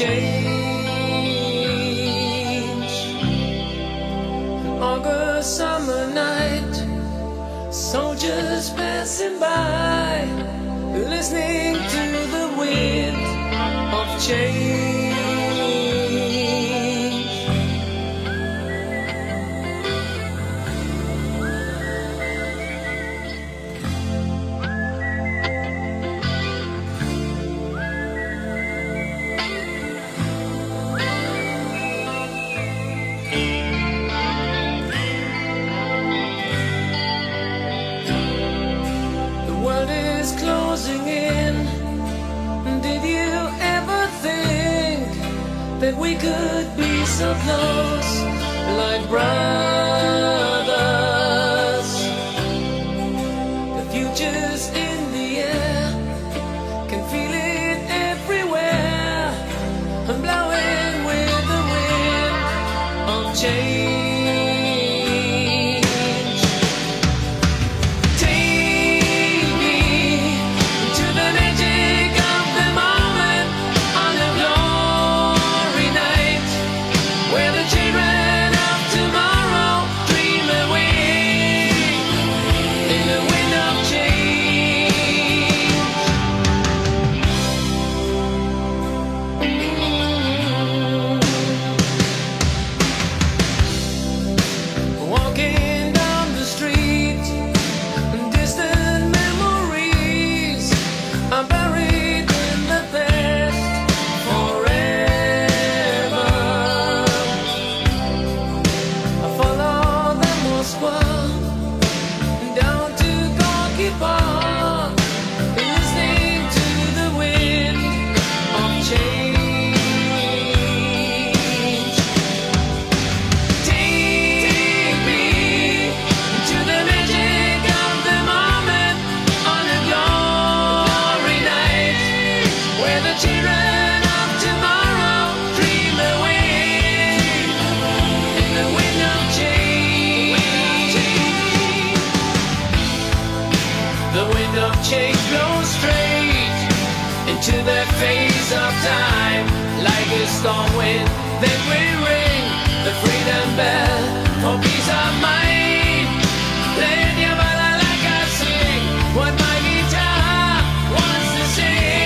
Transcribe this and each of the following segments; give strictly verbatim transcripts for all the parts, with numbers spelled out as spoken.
change. An August summer night, soldiers passing by, listening to the wind of change. Closing in. Did you ever think that we could be so close, like brothers? The future's in the air, can feel it everywhere. I'm blowing with the wind of change. Change blows straight into that phase of time, like a storm wind. Then we ring the freedom bell for peace of mind. Playing your ballad like I sing what my guitar wants to sing.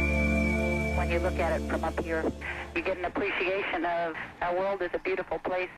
You look at it from up here, you get an appreciation of our world is a beautiful place.